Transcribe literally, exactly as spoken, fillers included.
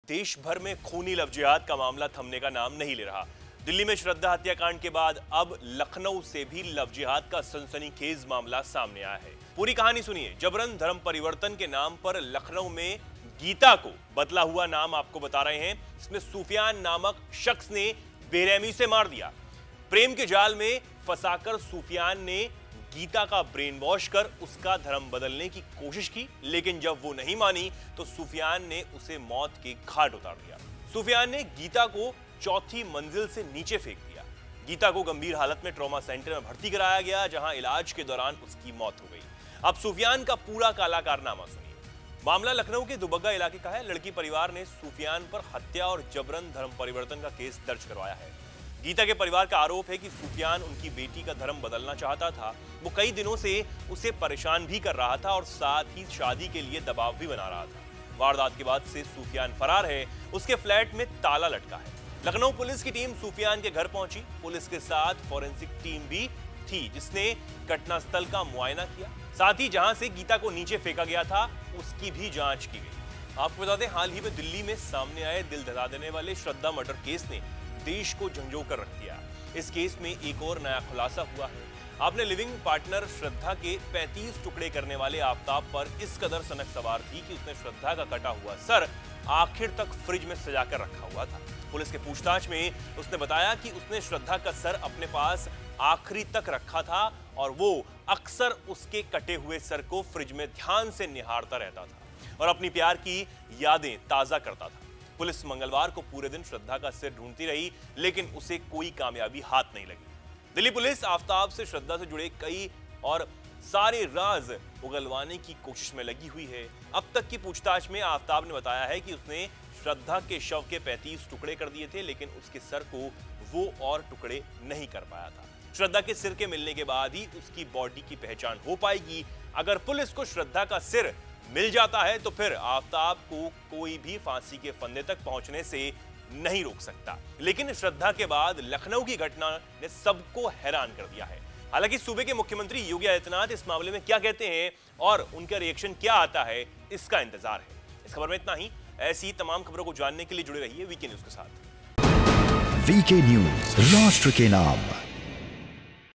देश भर में खूनी लव जिहाद का मामला थमने का नाम नहीं ले रहा। दिल्ली में श्रद्धा हत्याकांड के बाद अब लखनऊ से भी लव जिहाद का सनसनीखेज मामला सामने आया है। पूरी कहानी सुनिए। जबरन धर्म परिवर्तन के नाम पर लखनऊ में गीता को बदला हुआ नाम आपको बता रहे हैं। इसमें सूफियान नामक शख्स ने बेरहमी से मार दिया। प्रेम के जाल में फंसाकर सूफियान ने गीता का ब्रेन वॉश कर उसका धर्म बदलने की कोशिश की, लेकिन जब वो नहीं मानी तो सूफियान ने उसे मौत के घाट उतार दिया। सूफियान ने गीता को चौथी मंजिल से नीचे फेंक दिया। गीता को गंभीर हालत में ट्रॉमा सेंटर में भर्ती कराया गया, जहां इलाज के दौरान उसकी मौत हो गई। अब सूफियान का पूरा काला कारनामा सुनिए। मामला लखनऊ के दुबग्गा इलाके का है। लड़की परिवार ने सूफियान पर हत्या और जबरन धर्म परिवर्तन का केस दर्ज करवाया है। गीता के परिवार का आरोप है कि सूफियान उनकी बेटी का धर्म बदलना चाहता था। वो कई दिनों से उसे परेशान भी कर रहा था और साथ ही शादी के लिए दबाव भी बना रहा था। वारदात के बाद से सूफियान फरार है। उसके फ्लैट में ताला लटका है। लखनऊ पुलिस की टीम सूफियान के घर पहुंची। पुलिस के साथ फॉरेंसिक टीम भी थी, जिसने घटनास्थल का मुआयना किया। साथ ही जहां से गीता को नीचे फेंका गया था उसकी भी जांच की गई। आपको बता दें, हाल ही में दिल्ली में सामने आए दिल दहला देने वाले श्रद्धा मर्डर केस ने देश को झंझोर कर रख दिया। इस केस में एक और नया खुलासा हुआ है। आपने लिविंग पार्टनर श्रद्धा के पैंतीस टुकड़े करने वाले आफ्ताब पर इस कदर सनक सवार थी कि उसने श्रद्धा का कटा हुआ सर आखिर तक फ्रिज में सजा कर रखा हुआ था। पुलिस के पूछताछ में उसने बताया कि उसने श्रद्धा का सर अपने पास आखिरी तक रखा था और वो अक्सर उसके कटे हुए सर को फ्रिज में ध्यान से निहारता रहता था और अपनी प्यार की यादें ताजा करता था। पुलिस मंगलवार को पूरे दिन श्रद्धा का सिर ढूंढती रही, लेकिन उसे कोई कामयाबी हाथ नहीं लगी। दिल्ली पुलिस आफ्ताब से श्रद्धा से जुड़े कई और सारे राज उगलवाने की कोशिश में लगी हुई है। अब तक की पूछताछ में आफ्ताब ने बताया है कि उसने श्रद्धा के शव के पैंतीस टुकड़े कर दिए थे, लेकिन उसके सर को वो और टुकड़े नहीं कर पाया था। श्रद्धा के सिर के मिलने के बाद ही उसकी बॉडी की पहचान हो पाएगी। अगर पुलिस को श्रद्धा का सिर मिल जाता है तो फिर आफ्ताब को कोई भी फांसी के फंदे तक पहुंचने से नहीं रोक सकता। लेकिन श्रद्धा के बाद लखनऊ की घटना ने सबको हैरान कर दिया है। हालांकि सूबे के मुख्यमंत्री योगी आदित्यनाथ इस मामले में क्या कहते हैं और उनका रिएक्शन क्या आता है, इसका इंतजार है। इस खबर में इतना ही। ऐसी तमाम खबरों को जानने के लिए जुड़े रहिए वीके न्यूज के साथ। वीके न्यूज, राष्ट्र के नाम।